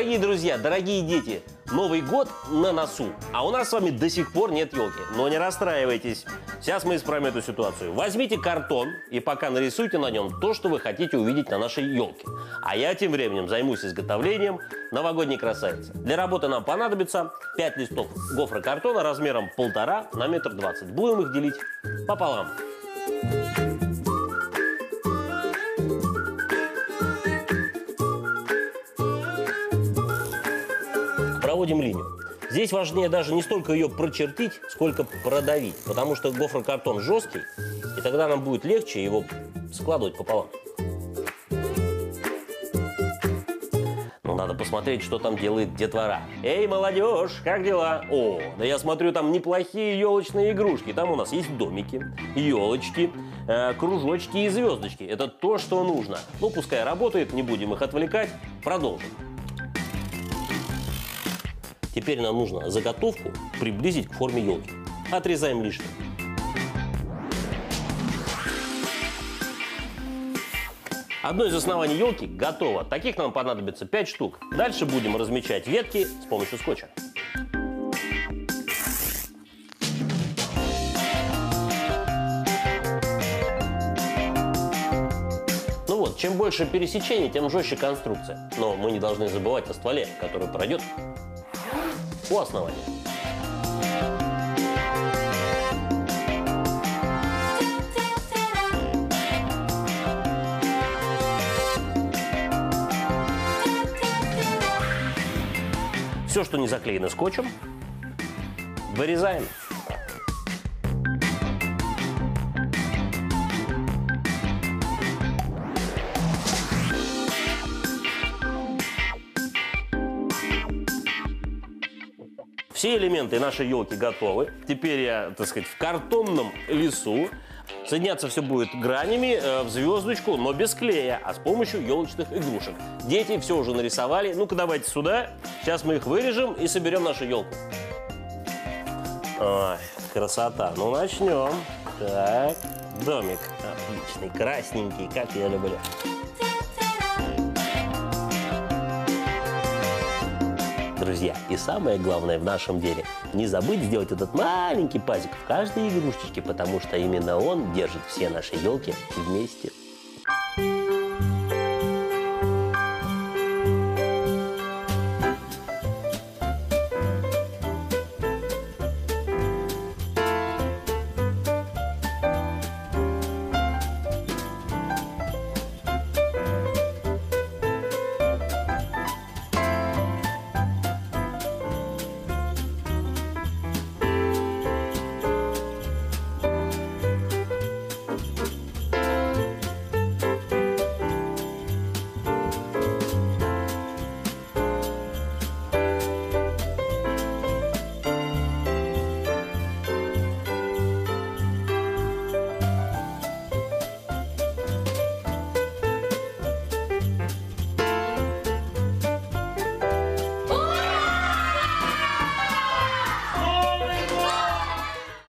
Дорогие друзья, дорогие дети, Новый год на носу, а у нас с вами до сих пор нет елки. Но не расстраивайтесь, сейчас мы исправим эту ситуацию. Возьмите картон и пока нарисуйте на нем то, что вы хотите увидеть на нашей елке. А я тем временем займусь изготовлением новогодней красавицы. Для работы нам понадобится 5 листов гофрокартона размером 1,5 на 1,20 м. Будем их делить пополам. Проводим линию. Здесь важнее даже не столько ее прочертить, сколько продавить, потому что гофрокартон жесткий, и тогда нам будет легче его складывать пополам. Но надо посмотреть, что там делает детвора. Эй, молодежь, как дела? О, да я смотрю, там неплохие елочные игрушки. Там у нас есть домики, елочки, кружочки и звездочки. Это то, что нужно. Ну, пускай работает, не будем их отвлекать. Продолжим. Теперь нам нужно заготовку приблизить к форме елки. Отрезаем лишнее. Одно из оснований елки готово. Таких нам понадобится 5 штук. Дальше будем размечать ветки с помощью скотча. Ну вот, чем больше пересечений, тем жестче конструкция. Но мы не должны забывать о стволе, который пройдет у основания. Все, что не заклеено скотчем, вырезаем. Все элементы нашей елки готовы. Теперь я, так сказать, в картонном лесу. Соединяться все будет гранями в звездочку, но без клея, а с помощью елочных игрушек. Дети все уже нарисовали. Ну-ка, давайте сюда. Сейчас мы их вырежем и соберем нашу елку. Ой, красота. Ну, начнем. Так, домик отличный, красненький, как я люблю. Друзья, и самое главное в нашем деле – не забыть сделать этот маленький пазик в каждой игрушечке, потому что именно он держит все наши елки вместе.